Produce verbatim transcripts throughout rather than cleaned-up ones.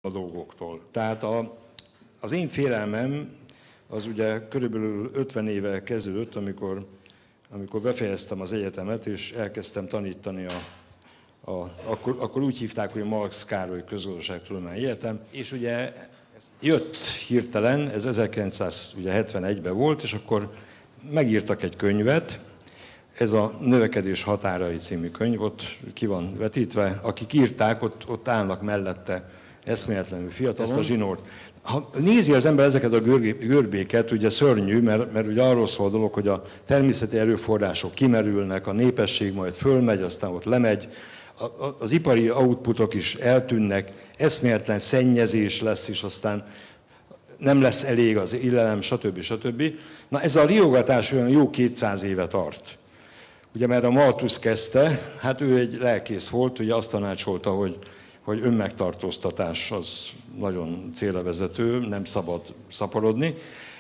a dolgoktól. Tehát a, az én félelmem az ugye körülbelül ötven éve kezdődött, amikor, amikor befejeztem az egyetemet, és elkezdtem tanítani a, a akkor, akkor úgy hívták, hogy Marx Károly Közgazdaságtudományi Egyetem, és ugye jött hirtelen, ez ezerkilencszázhetvenegyben volt, és akkor megírtak egy könyvet, ez a Növekedés határai című könyv, ott ki van vetítve, akik írták, ott, ott állnak mellette eszméletlenül fiatal, ezt a zsinort. Ha nézi az ember ezeket a görbéket, ugye szörnyű, mert, mert ugye arról szól a dolog, hogy a természeti erőforrások kimerülnek, a népesség majd fölmegy, aztán ott lemegy, a, a, az ipari outputok is eltűnnek, eszméletlen szennyezés lesz, és aztán nem lesz elég az illelem, stb. stb. Na ez a riogatás olyan jó kétszáz éve tart. Ugye mert a Malthus kezdte, hát ő egy lelkész volt, ugye azt tanácsolta, hogy, hogy önmegtartóztatás az nagyon célra vezető, nem szabad szaporodni,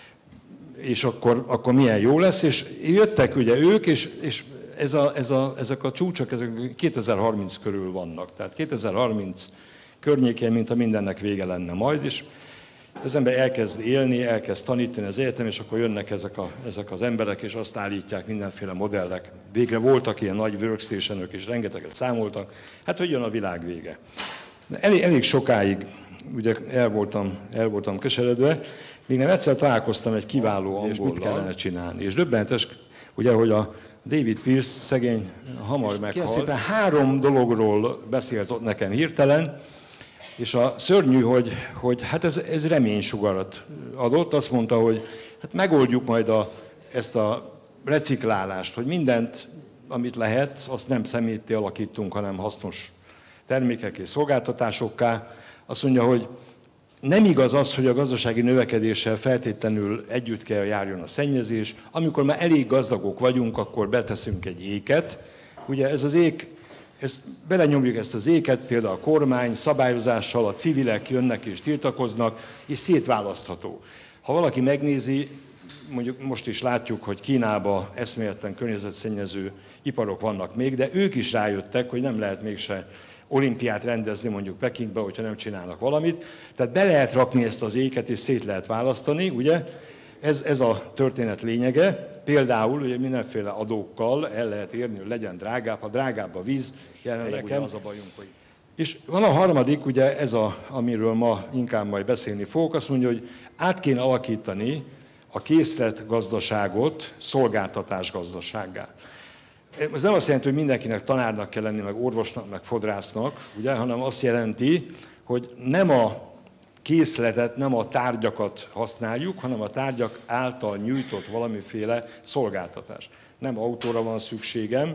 és akkor, akkor milyen jó lesz, és jöttek ugye ők, és, és ez a, ez a, ezek a csúcsok ezek kétezer-harminc körül vannak, tehát kétezer-harminc környékén, mint a mindennek vége lenne majd, és az ember elkezd élni, elkezd tanítani az egyetem, és akkor jönnek ezek, a, ezek az emberek, és azt állítják mindenféle modellek. Végre voltak ilyen nagy workstation-ök, és rengeteget számoltak. Hát, hogy jön a világ vége. Elég, elég sokáig ugye el voltam, el voltam keseredve, még nem egyszer találkoztam egy kiváló angollal, és mit kellene csinálni. És döbbenetes, ugye, hogy a David Pierce szegény hamar meghalt. Szépen három dologról beszélt ott nekem hirtelen, és a szörnyű, hogy, hogy hát ez, ez reménysugarat adott, azt mondta, hogy hát megoldjuk majd a, ezt a reciklálást, hogy mindent, amit lehet, azt nem szemétté alakítunk, hanem hasznos termékek és szolgáltatásokká. Azt mondja, hogy nem igaz az, hogy a gazdasági növekedéssel feltétlenül együtt kell járjon a szennyezés. Amikor már elég gazdagok vagyunk, akkor beteszünk egy éket. Ugye ez az ék, ezt, belenyomjuk ezt az éket, például a kormány szabályozással, a civilek jönnek és tiltakoznak, és szétválasztható. Ha valaki megnézi, mondjuk most is látjuk, hogy Kínában eszméletlen környezetszennyező iparok vannak még, de ők is rájöttek, hogy nem lehet mégse olimpiát rendezni mondjuk Pekingbe, hogyha nem csinálnak valamit. Tehát be lehet rakni ezt az éket, és szét lehet választani, ugye? Ez, ez a történet lényege. Például ugye mindenféle adókkal el lehet érni, hogy legyen drágább, ha drágább a víz, jelenleg az a bajunk, hogy... És van a harmadik, ugye ez a, amiről ma inkább majd beszélni fogok, azt mondja, hogy át kéne alakítani a készletgazdaságot szolgáltatásgazdasággá. Ez nem azt jelenti, hogy mindenkinek tanárnak kell lenni, meg orvosnak, meg fodrásznak, ugye, hanem azt jelenti, hogy nem a készletet, nem a tárgyakat használjuk, hanem a tárgyak által nyújtott valamiféle szolgáltatás. Nem autóra van szükségem,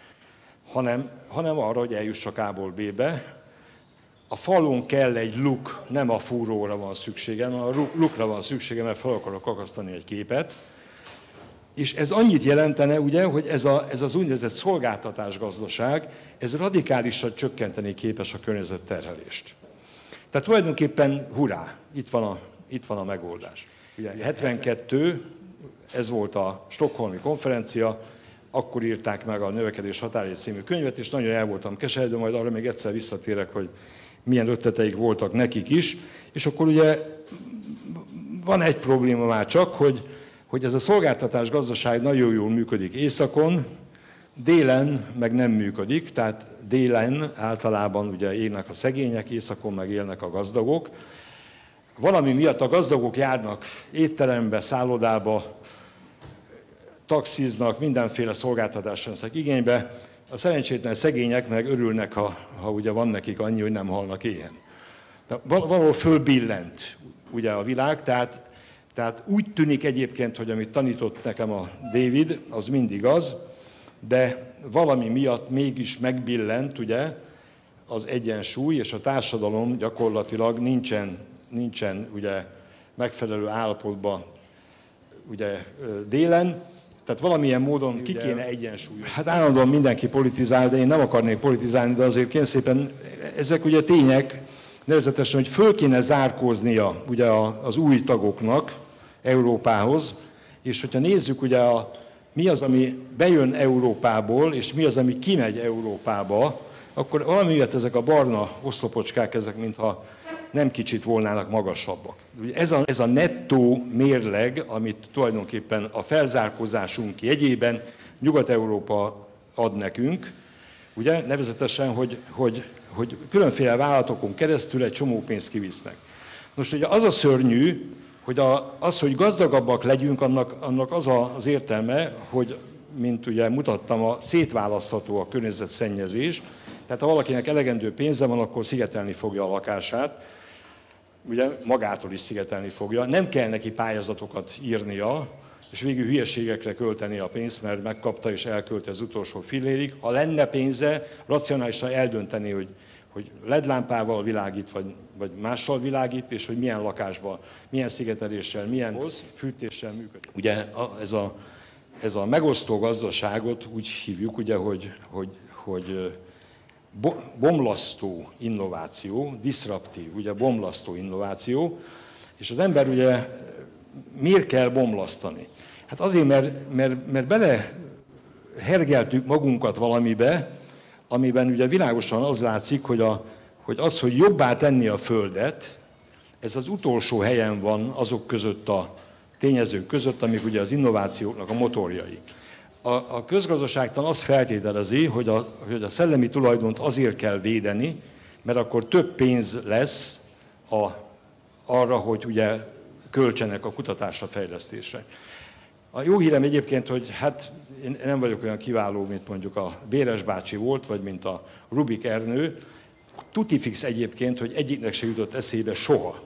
hanem, hanem arra, hogy eljussak A-ból B-be. A falon kell egy luk, nem a fúróra van szükségem, hanem a lukra van szükségem, mert fel akarok akasztani egy képet. És ez annyit jelentene, ugye, hogy ez, a, ez az úgynevezett szolgáltatásgazdaság, ez radikálisan csökkenteni képes a környezetterhelést. Tehát tulajdonképpen hurrá, itt van a, itt van a megoldás. Ugye hetvenkettő, ez volt a stockholmi konferencia, akkor írták meg a Növekedés határai című könyvet, és nagyon el voltam keseredve, majd arra még egyszer visszatérek, hogy milyen ötleteik voltak nekik is. És akkor ugye van egy probléma már csak, hogy, hogy ez a szolgáltatás gazdaság nagyon jól működik északon, délen meg nem működik, tehát délen általában ugye élnek a szegények, északon meg élnek a gazdagok. Valami miatt a gazdagok járnak étterembe, szállodába, taxiznak, mindenféle szolgáltatást vesznek igénybe. A szerencsétlen szegények meg örülnek, ha, ha ugye van nekik annyi, hogy nem halnak éhen. De valahol fölbillent ugye a világ, tehát, tehát úgy tűnik egyébként, hogy amit tanított nekem a David, az mindig az, de valami miatt mégis megbillent ugye az egyensúly, és a társadalom gyakorlatilag nincsen, nincsen ugye megfelelő állapotban ugye délen, tehát valamilyen módon ki kéne egyensúlyozni. Hát állandóan mindenki politizál, de én nem akarnék politizálni, de azért kérem szépen, ezek ugye tények, nevezetesen, hogy föl kéne zárkóznia ugye az új tagoknak Európához, és hogyha nézzük ugye a mi az, ami bejön Európából, és mi az, ami kimegy Európába, akkor valamiért ezek a barna oszlopocskák, ezek mintha nem kicsit volnának magasabbak. Ez a, ez a nettó mérleg, amit tulajdonképpen a felzárkózásunk jegyében Nyugat-Európa ad nekünk, ugye, nevezetesen, hogy, hogy, hogy különféle vállalatokon keresztül egy csomó pénzt kivisznek. Most ugye az a szörnyű, hogy a, az, hogy gazdagabbak legyünk, annak, annak az a, az értelme, hogy, mint ugye mutattam, a szétválasztható a környezetszennyezés, tehát ha valakinek elegendő pénze van, akkor szigetelni fogja a lakását, ugye magától is szigetelni fogja, nem kell neki pályázatokat írnia, és végül hülyeségekre költeni a pénzt, mert megkapta és elkölti az utolsó fillérig. Ha lenne pénze, racionálisan eldönteni, hogy, hogy el é dé lámpával világít, vagy, vagy mással világít, és hogy milyen lakásban, milyen szigeteléssel, milyen fűtéssel működik. Ugye ez a, ez a megosztó gazdaságot úgy hívjuk, ugye, hogy, hogy, hogy bomlasztó innováció, disruptív, ugye bomlasztó innováció, és az ember ugye miért kell bomlasztani? Hát azért, mert, mert, mert belehergeltük magunkat valamibe, amiben ugye világosan az látszik, hogy, a, hogy az, hogy jobbá tenni a Földet, ez az utolsó helyen van azok között a tényezők között, amik ugye az innovációknak a motorjai. A, a közgazdaságtan azt feltételezi, hogy a, hogy a szellemi tulajdont azért kell védeni, mert akkor több pénz lesz a, arra, hogy ugye költsenek a kutatásra, fejlesztésre. A jó hírem egyébként, hogy hát én nem vagyok olyan kiváló, mint mondjuk a Béres bácsi volt, vagy mint a Rubik Ernő. Tutifix egyébként, hogy egyiknek se jutott eszébe soha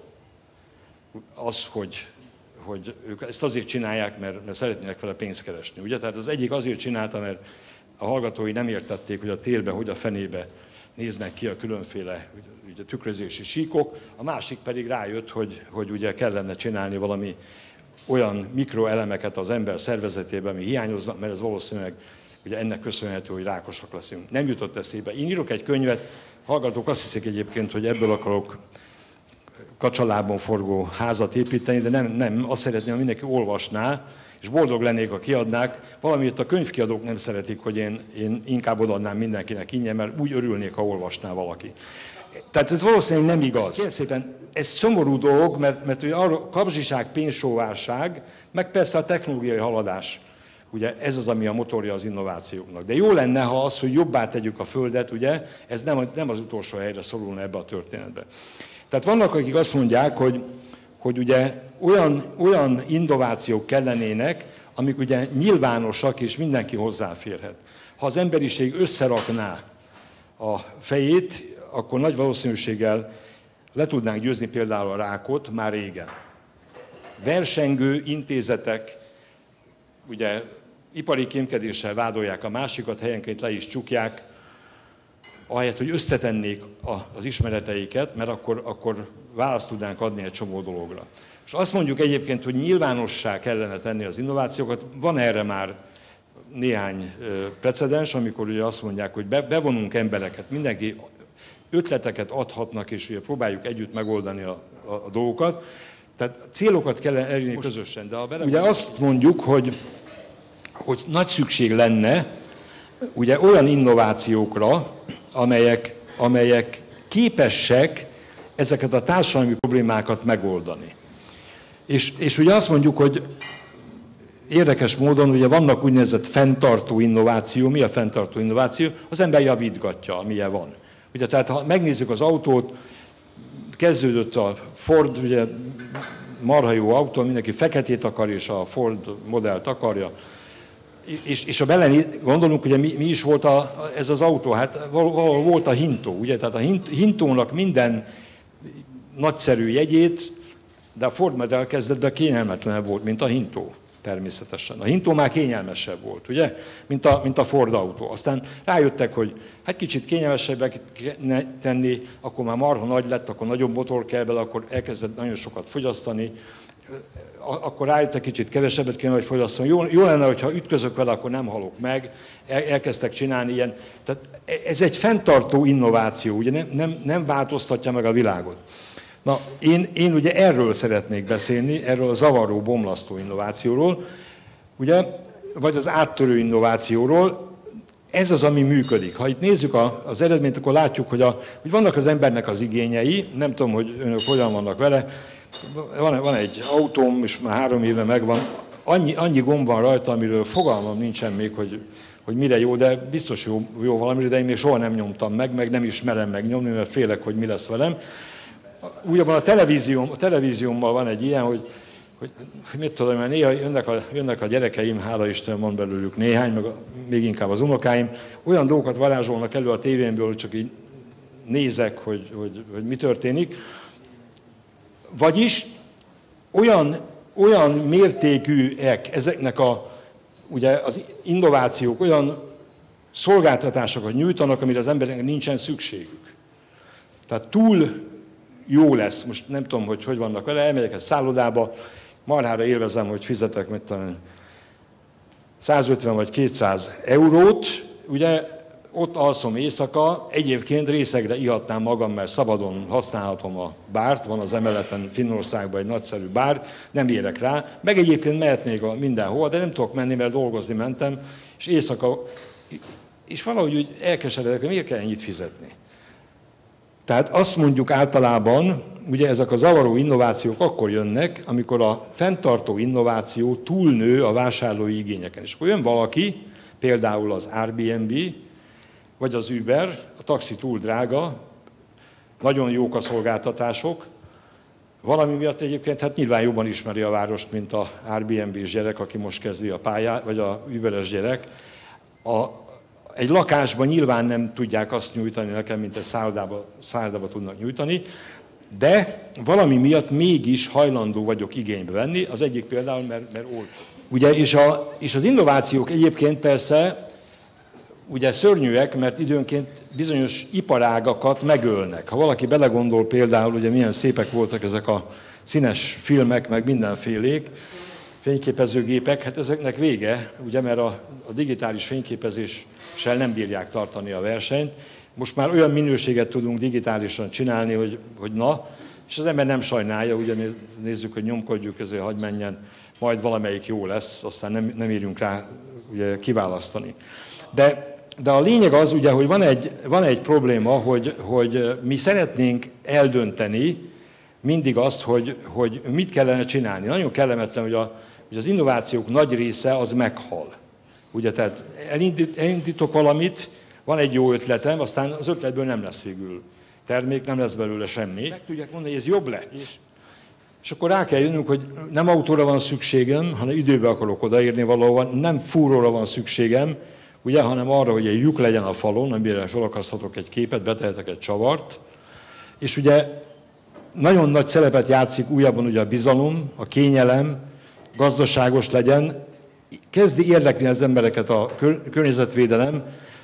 az, hogy, hogy ők ezt azért csinálják, mert, mert szeretnének vele pénzt keresni. Ugye? Tehát az egyik azért csinálta, mert a hallgatói nem értették, hogy a térbe, hogy a fenébe néznek ki a különféle ugye, tükrözési síkok, a másik pedig rájött, hogy, hogy ugye kellene csinálni valami olyan mikroelemeket az ember szervezetében, ami hiányoznak, mert ez valószínűleg ugye ennek köszönhető, hogy rákosak leszünk. Nem jutott eszébe. Én írok egy könyvet, hallgatók azt hiszik egyébként, hogy ebből akarok kacsalábon forgó házat építeni, de nem, nem, azt szeretném, ha mindenki olvasná, és boldog lennék, ha kiadnák. Valamiért a könyvkiadók nem szeretik, hogy én, én inkább odaadnám mindenkinek ingyen, mert úgy örülnék, ha olvasná valaki. Tehát ez valószínűleg nem igaz. Kérlek szépen, ez szomorú dolog, mert, mert ugye a kapzsiság, pénzsóvárság, meg persze a technológiai haladás. Ugye ez az, ami a motorja az innovációknak. De jó lenne, ha az, hogy jobbá tegyük a Földet, ugye, ez nem, nem az utolsó helyre szorulna ebbe a történetbe. Tehát vannak, akik azt mondják, hogy, hogy ugye olyan, olyan innovációk kellenének, amik ugye nyilvánosak és mindenki hozzáférhet. Ha az emberiség összerakná a fejét, akkor nagy valószínűséggel le tudnánk győzni például a rákot már régen. Versengő intézetek, ugye ipari kémkedéssel vádolják a másikat, helyenként le is csukják, ahelyett, hogy összetennék az ismereteiket, mert akkor, akkor választ tudnánk adni egy csomó dologra. És azt mondjuk egyébként, hogy nyilvánossá kellene tenni az innovációkat, van erre már néhány precedens, amikor ugye azt mondják, hogy bevonunk embereket, mindenki ötleteket adhatnak, és ugye próbáljuk együtt megoldani a, a, a dolgokat. Tehát célokat kell elérni közösen. De a bele... Ugye azt mondjuk, hogy, hogy nagy szükség lenne ugye olyan innovációkra, amelyek, amelyek képesek ezeket a társadalmi problémákat megoldani. És, és ugye azt mondjuk, hogy érdekes módon ugye vannak úgynevezett fenntartó innováció. Mi a fenntartó innováció? Az ember javítgatja, amilyen van. Ugye, tehát ha megnézzük az autót, kezdődött a Ford, ugye marha jó autó, mindenki feketét akar, és a Ford modellt akarja. És, és ha bele gondolunk, ugye mi, mi is volt a, ez az autó? Hát valahol volt a hintó, ugye? Tehát a hint, hintónak minden nagyszerű jegyét, de a Ford modell kezdetben kényelmetlenebb volt, mint a hintó. Természetesen. A hintó már kényelmesebb volt, ugye? Mint a, mint a Ford autó. Aztán rájöttek, hogy hát kicsit kényelmesebbek tenni, akkor már marha nagy lett, akkor nagyobb motor kell bele, akkor elkezdett nagyon sokat fogyasztani, akkor rájöttek, kicsit kevesebbet kéne, hogy fogyasszon. Jó, jó lenne, hogyha ütközök vele, akkor nem halok meg. El, elkezdtek csinálni ilyen. Tehát ez egy fenntartó innováció, ugye nem, nem, nem változtatja meg a világot. Na, én, én ugye erről szeretnék beszélni, erről a zavaró, bomlasztó innovációról, ugye, vagy az áttörő innovációról. ez az, ami működik. Ha itt nézzük a, az eredményt, akkor látjuk, hogy, a, hogy vannak az embernek az igényei, nem tudom, hogy önök hogyan vannak vele. Van, van egy autóm, és már három éve megvan, annyi, annyi gomb van rajta, amiről fogalmam nincsen még, hogy, hogy mire jó, de biztos jó, jó valamire, de én még soha nem nyomtam meg, meg nem is merem megnyomni, mert félek, hogy mi lesz velem. Újabban a, televízióm, a televíziómmal van egy ilyen, hogy, hogy, hogy mit tudom, mert néha jönnek a, jönnek a gyerekeim, hála Isten van belőlük néhány, meg a, még inkább az unokáim, olyan dolgokat varázsolnak elő a tévénből, hogy csak így nézek, hogy, hogy, hogy mi történik. Vagyis olyan, olyan mértékűek ezeknek a, ugye az innovációk, olyan szolgáltatásokat nyújtanak, amire az embereknek nincsen szükségük. Tehát túl jó lesz, most nem tudom, hogy hogy vannak vele, elmegyek egy szállodába, marhára élvezem, hogy fizetek, mit tudom, százötven vagy kétszáz eurót, ugye ott alszom éjszaka, egyébként részegre ihatnám magam, mert szabadon használhatom a bárt, van az emeleten Finnországban egy nagyszerű bár, nem érek rá, meg egyébként mehetnék mindenhol, de nem tudok menni, mert dolgozni mentem, és éjszaka, és valahogy úgy elkeseredek, hogy miért kell ennyit fizetni. Tehát azt mondjuk általában, ugye ezek a zavaró innovációk akkor jönnek, amikor a fenntartó innováció túlnő a vásárlói igényeken. És akkor jön valaki, például az Airbnb, vagy az Uber, a taxi túl drága, nagyon jók a szolgáltatások, valami miatt egyébként hát nyilván jobban ismeri a várost, mint a Airbnb-s gyerek, aki most kezdi a pályát, vagy a Uber-es gyerek. A, egy lakásban nyilván nem tudják azt nyújtani nekem, mint egy szállodába, szállodába tudnak nyújtani, de valami miatt mégis hajlandó vagyok igénybe venni, az egyik például, mert, mert olcsó. Ugye, és, a, és az innovációk egyébként persze ugye szörnyűek, mert időnként bizonyos iparágakat megölnek. Ha valaki belegondol például, ugye milyen szépek voltak ezek a színes filmek, meg mindenfélék, fényképezőgépek, hát ezeknek vége, ugye, mert a, a digitális fényképezéssel nem bírják tartani a versenyt. Most már olyan minőséget tudunk digitálisan csinálni, hogy, hogy na, és az ember nem sajnálja, ugye nézzük, hogy nyomkodjuk, ezért hagy menjen, majd valamelyik jó lesz, aztán nem, nem írjunk rá ugye, kiválasztani. De, de a lényeg az, ugye, hogy van egy, van egy probléma, hogy, hogy mi szeretnénk eldönteni mindig azt, hogy, hogy mit kellene csinálni. Nagyon kellemetlen, hogy, a, hogy az innovációk nagy része az meghal. Ugye, tehát elindít, elindítok valamit, van egy jó ötletem, aztán az ötletből nem lesz végül termék, nem lesz belőle semmi. Meg tudják mondani, hogy ez jobb lett. És, és akkor rá kell jönnünk, hogy nem autóra van szükségem, hanem időbe akarok odaérni valahova, nem fúróra van szükségem, ugye, hanem arra, hogy egy lyuk legyen a falon, amire felakaszthatok egy képet, betehetek egy csavart. És ugye nagyon nagy szerepet játszik újabban ugye a bizalom, a kényelem, gazdaságos legyen. Kezdi érdekli az embereket a környezetvédelem,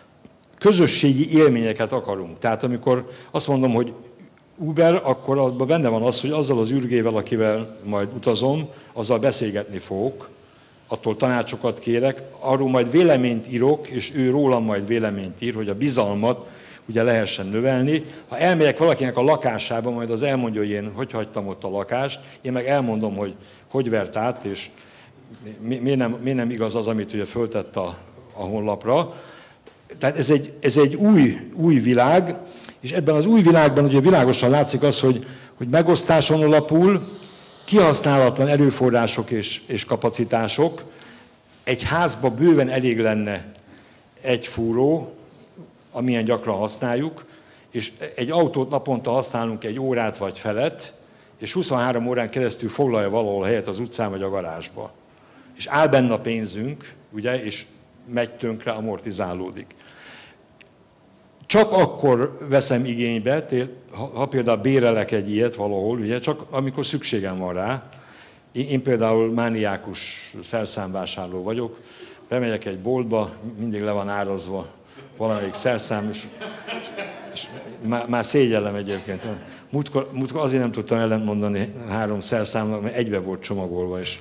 közösségi élményeket akarunk. Tehát amikor azt mondom, hogy Uber, akkor abban benne van az, hogy azzal az ürgével, akivel majd utazom, azzal beszélgetni fogok, attól tanácsokat kérek, arról majd véleményt írok, és ő rólam majd véleményt ír, hogy a bizalmat ugye lehessen növelni. Ha elmegyek valakinek a lakásába, majd az elmondja, hogy én hogy hagytam ott a lakást, én meg elmondom, hogy hogy vert át, és mi, miért, nem, miért nem igaz az, amit ugye föltett a, a honlapra. Tehát ez egy, ez egy új, új világ, és ebben az új világban ugye világosan látszik az, hogy, hogy megosztáson alapul, kihasználatlan erőforrások és, és kapacitások. Egy házba bőven elég lenne egy fúró, amilyen gyakran használjuk, és egy autót naponta használunk egy órát vagy felet, és huszonhárom órán keresztül foglalja valahol helyet az utcán vagy a garázsba. És áll benne a pénzünk, ugye, és megy tönkre, amortizálódik. Csak akkor veszem igénybe, ha például bérelek egy ilyet valahol, ugye, csak amikor szükségem van rá. Én, én például mániákus szerszámvásárló vagyok, bemegyek egy boltba, mindig le van árazva valamelyik szerszám, és, és már, már szégyellem egyébként. Múltkor, múltkor azért nem tudtam ellentmondani három szerszámnak, mert egybe volt csomagolva, és,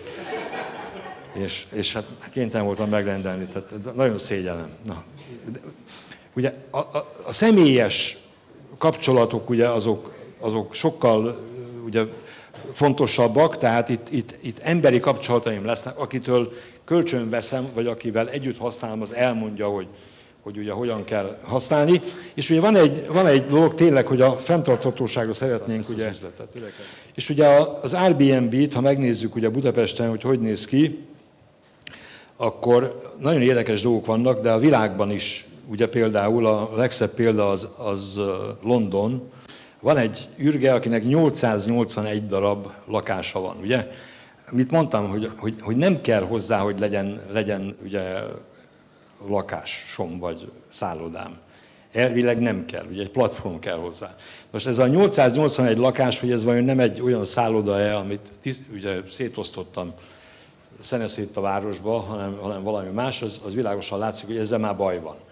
és, és hát kénytelen voltam megrendelni, tehát nagyon szégyellem. Na. Ugye a, a, a személyes kapcsolatok ugye azok, azok sokkal ugye, fontosabbak, tehát itt, itt, itt emberi kapcsolataim lesznek, akitől kölcsön veszem, vagy akivel együtt használom, az elmondja, hogy, hogy ugye hogyan kell használni. És ugye van egy, van egy dolog tényleg, hogy a fenntarthatóságra szeretnénk, ugye, és ugye az Airbnb-t, ha megnézzük ugye Budapesten, hogy hogy néz ki, akkor nagyon érdekes dolgok vannak, de a világban is, ugye például a legszebb példa az, az London. Van egy űrge, akinek nyolcszáznyolcvanegy darab lakása van, ugye? Mit mondtam, hogy, hogy, hogy nem kell hozzá, hogy legyen, legyen ugye lakásom vagy szállodám. Elvileg nem kell, ugye egy platform kell hozzá. Most ez a nyolcszáznyolcvanegy lakás, hogy ez vajon nem egy olyan szálloda-e, amit ugye szétosztottam szeneszét a városba, hanem, hanem valami más, az, az világosan látszik, hogy ezzel már baj van.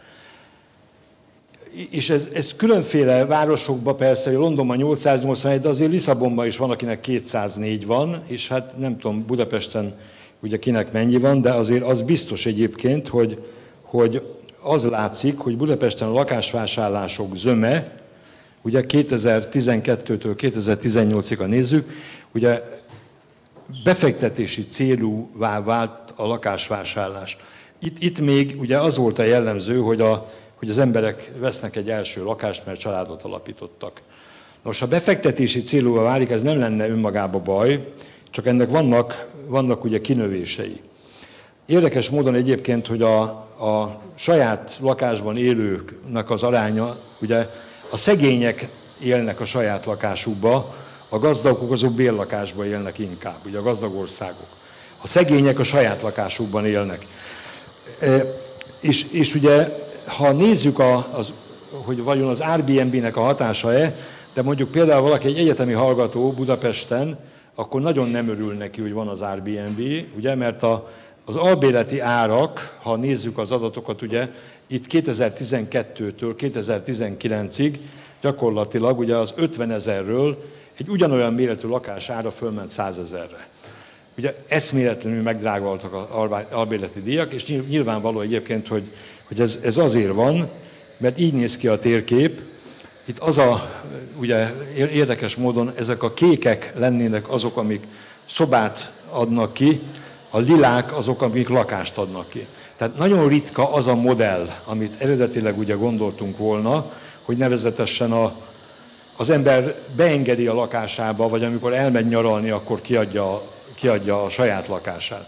És ez, ez különféle városokban persze, hogy Londonban nyolcszáznyolcvanegy, de azért Lisszabonban is van, akinek kétszáznégy van, és hát nem tudom, Budapesten ugye kinek mennyi van, de azért az biztos egyébként, hogy, hogy az látszik, hogy Budapesten a lakásvásárlások zöme, ugye kétezer-tizenkettőtől kétezer-tizennyolcig, ha nézzük, ugye befektetési célúvá vált a lakásvásárlás. Itt, itt még ugye az volt a jellemző, hogy, a, hogy az emberek vesznek egy első lakást, mert családot alapítottak. Most, ha befektetési célúvá válik, ez nem lenne önmagában baj, csak ennek vannak, vannak ugye kinövései. Érdekes módon egyébként, hogy a, a saját lakásban élőknek az aránya, ugye a szegények élnek a saját lakásukba, a gazdagok azok bérlakásban élnek inkább, ugye a gazdag országok. A szegények a saját lakásukban élnek. E, és, és ugye, ha nézzük, a, az, hogy vajon az Airbnb-nek a hatása-e, de mondjuk például valaki egy egyetemi hallgató Budapesten, akkor nagyon nem örül neki, hogy van az Airbnb, ugye, mert a, az albérleti árak, ha nézzük az adatokat, ugye, itt kétezer-tizenkettőtől kétezer-tizenkilencig gyakorlatilag ugye az ötvenezerről egy ugyanolyan méretű lakás ára fölment százezerre. Ugye eszméletlenül megdrágultak az albérleti díjak, és nyilvánvaló egyébként, hogy, hogy ez, ez azért van, mert így néz ki a térkép. Itt az a, ugye érdekes módon ezek a kékek lennének azok, amik szobát adnak ki, a lilák azok, amik lakást adnak ki. Tehát nagyon ritka az a modell, amit eredetileg ugye gondoltunk volna, hogy nevezetesen a, az ember beengedi a lakásába, vagy amikor elmegy nyaralni, akkor kiadja, kiadja a saját lakását.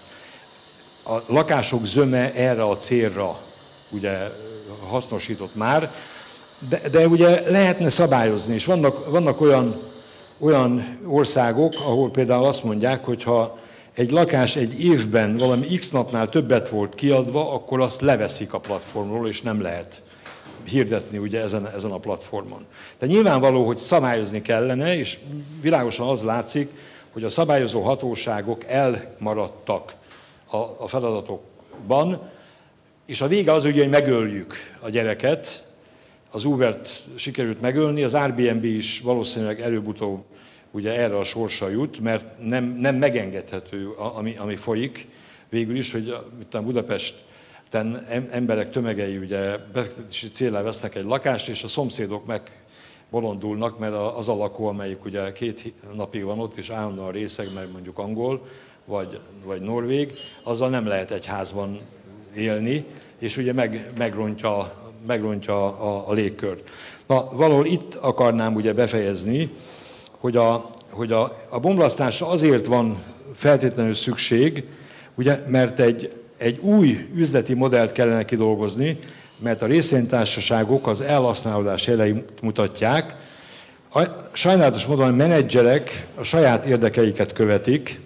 A lakások zöme erre a célra ugye hasznosított már, de, de ugye lehetne szabályozni, és vannak, vannak olyan, olyan országok, ahol például azt mondják, hogy ha egy lakás egy évben valami x napnál többet volt kiadva, akkor azt leveszik a platformról, és nem lehet hirdetni ugye ezen, ezen a platformon. Tehát nyilvánvaló, hogy szabályozni kellene, és világosan az látszik, hogy a szabályozó hatóságok elmaradtak a, a feladatokban, és a vége az ugye, hogy megöljük a gyereket. Az Ubert sikerült megölni, az Airbnb is valószínűleg előbb-utóbb ugye erre a sorsa jut, mert nem, nem megengedhető, ami, ami folyik végül is, hogy a Budapesten emberek tömegei ugye befektetési céllal vesznek egy lakást, és a szomszédok megbolondulnak, mert az a lakó, amelyik ugye két napig van ott, és állandóan részeg, mert mondjuk angol, vagy, vagy norvég, azzal nem lehet egy házban élni, és ugye meg, megrontja, megrontja a, a légkört. Na, valahol itt akarnám ugye befejezni, hogy a, hogy a, a bomlasztásra azért van feltétlenül szükség, ugye, mert egy, egy új üzleti modellt kellene kidolgozni, mert a részvénytársaságok az elhasználódás jeleit mutatják. A, sajnálatos módon a menedzserek a saját érdekeiket követik.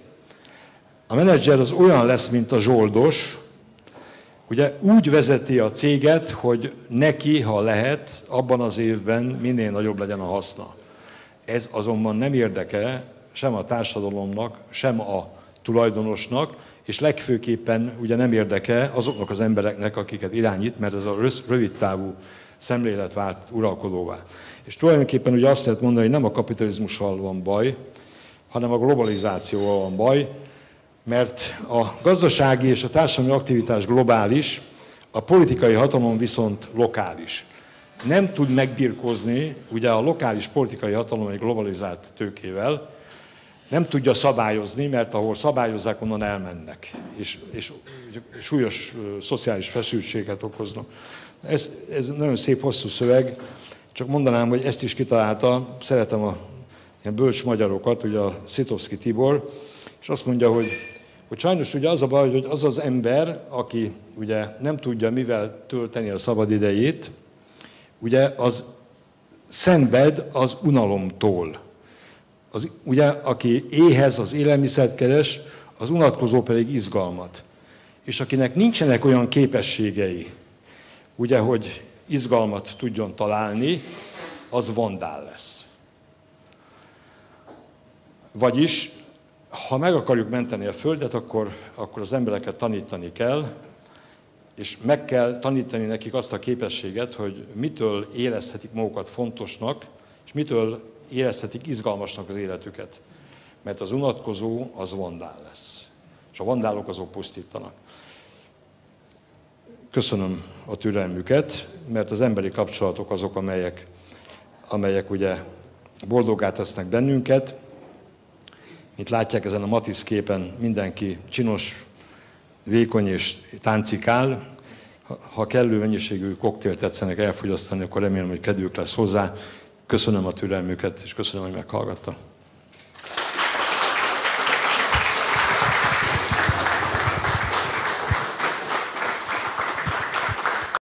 A menedzser az olyan lesz, mint a zsoldos, ugye úgy vezeti a céget, hogy neki, ha lehet, abban az évben minél nagyobb legyen a haszna. Ez azonban nem érdeke sem a társadalomnak, sem a tulajdonosnak, és legfőképpen ugye nem érdeke azoknak az embereknek, akiket irányít, mert ez a rövidtávú szemlélet vált uralkodóvá. És tulajdonképpen ugye azt lehet mondani, hogy nem a kapitalizmussal van baj, hanem a globalizációval van baj, mert a gazdasági és a társadalmi aktivitás globális, a politikai hatalom viszont lokális. Nem tud megbirkózni, ugye a lokális politikai hatalom egy globalizált tőkével, nem tudja szabályozni, mert ahol szabályozzák, onnan elmennek, és, és súlyos szociális feszültséget okoznak. Ez, ez nagyon szép, hosszú szöveg, csak mondanám, hogy ezt is kitalálta, szeretem a ilyen bölcs magyarokat, ugye a Szitovszky Tibor, és azt mondja, hogy, hogy sajnos ugye az a baj, hogy az az ember, aki ugye nem tudja mivel tölteni a szabadidejét, ugye az szenved az unalomtól. Az, ugye, aki éhez, az élelmiszert keres, az unatkozó pedig izgalmat. És akinek nincsenek olyan képességei, ugye, hogy izgalmat tudjon találni, az vandál lesz. Vagyis, ha meg akarjuk menteni a Földet, akkor, akkor az embereket tanítani kell, és meg kell tanítani nekik azt a képességet, hogy mitől érezhetik magukat fontosnak, és mitől érezhetik izgalmasnak az életüket. Mert az unatkozó az vandál lesz. És a vandálok azok pusztítanak. Köszönöm a türelmüket, mert az emberi kapcsolatok azok, amelyek, amelyek ugye boldoggá tesznek bennünket. Mint látják ezen a Matisz képen, mindenki csinos, vékony és táncikál. Ha kellő mennyiségű koktélt tetszenek elfogyasztani, akkor remélem, hogy kedvük lesz hozzá. Köszönöm a türelmüket, és köszönöm, hogy meghallgattak.